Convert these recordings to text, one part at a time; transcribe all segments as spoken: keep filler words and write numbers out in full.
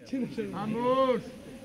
Vamos!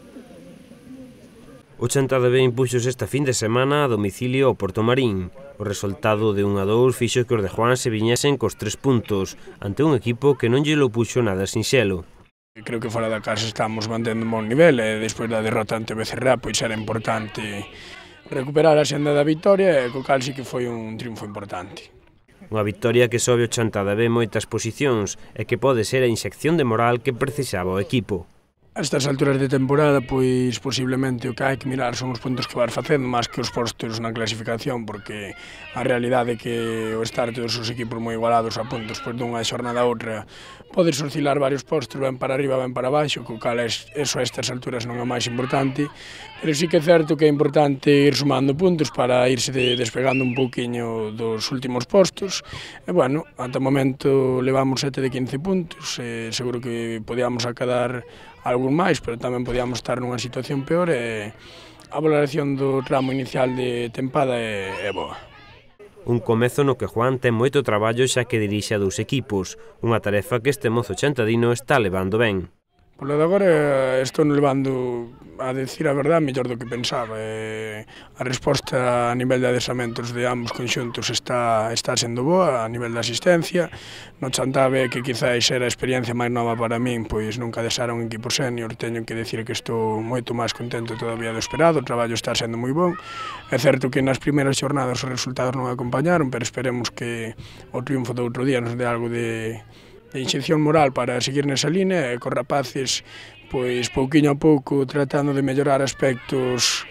O Chantada B impuxos esta fin de semana a domicilio ao Portomarín. O resultado de un a dous fixo que os de Juan se viñesen cos tres puntos, ante un equipo que non lle lo puxo nada sinxelo. Creo que fora da casa estamos mantendo un bon nivel e despois da derrota ante o Becerra pois era importante recuperar a senda da vitoria e co cal sí que foi un triunfo importante. Unha victoria que sobe o Chantada B moitas posicións e que pode ser a inxección de moral que precisaba o equipo. A estas alturas de temporada, pois posiblemente o que hai que mirar son os puntos que vas facendo máis que os postos na clasificación, porque a realidade é que o estar todos os equipos moi igualados a puntos pois dunha xornada a outra podes oscilar varios postos, ben para arriba, ben para baixo, co cal eso a estas alturas non é máis importante, pero sí que é certo que é importante ir sumando puntos para irse despegando un pouquiño dos últimos postos, e bueno, ata o momento levamos sete de quince puntos, e seguro que podíamos acadar algún máis, pero tamén podíamos estar nunha situación peor e a valoración do tramo inicial de tempada é, é boa. Un comezo no que Juan ten moito traballo xa que dirixe a dous equipos, unha tarefa que este mozo chantadino está levando ben. Por lo de agora estou levando, a decir a verdade, mellor do que pensaba. E a resposta a nivel de adesamentos de ambos conxuntos está, está sendo boa, a nivel de asistencia. No Chantada, que quizás era a experiencia máis nova para min, pois nunca adesara un equipo senior, teño que decir que estou moito máis contento todavía do esperado, o traballo está sendo moi bon. É certo que nas primeiras xornadas os resultados non acompañaron, pero esperemos que o triunfo do outro día nos dé algo de de inxección moral para seguir nesa línea e cos rapaces, pois pouquiño a pouco tratando de mellorar aspectos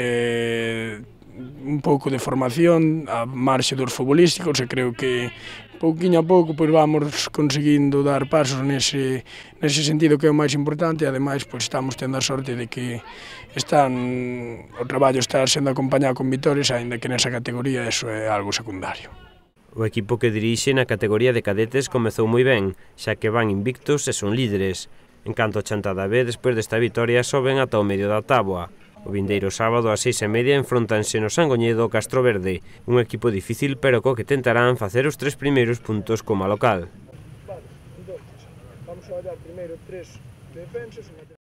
eh, un pouco de formación a marxe dos futbolísticos e creo que pouquiño a pouco pois vamos conseguindo dar pasos nese, nese sentido que é o máis importante e ademais pois estamos tendo a sorte de que están, o traballo está sendo acompañado con vitorias, aínda que nesa categoría eso é algo secundario. O equipo que dirixe na categoría de cadetes comezou moi ben, xa que van invictos e son líderes. En canto ao Chantada B, despois desta vitoria, soben ata o medio da táboa. O vindeiro sábado ás seis e media enfrontanse no Sangoñedo Castro Verde, un equipo difícil pero co que tentarán facer os tres primeiros puntos como local. Vale, entonces, vamos a olhar primeiro tres defensas.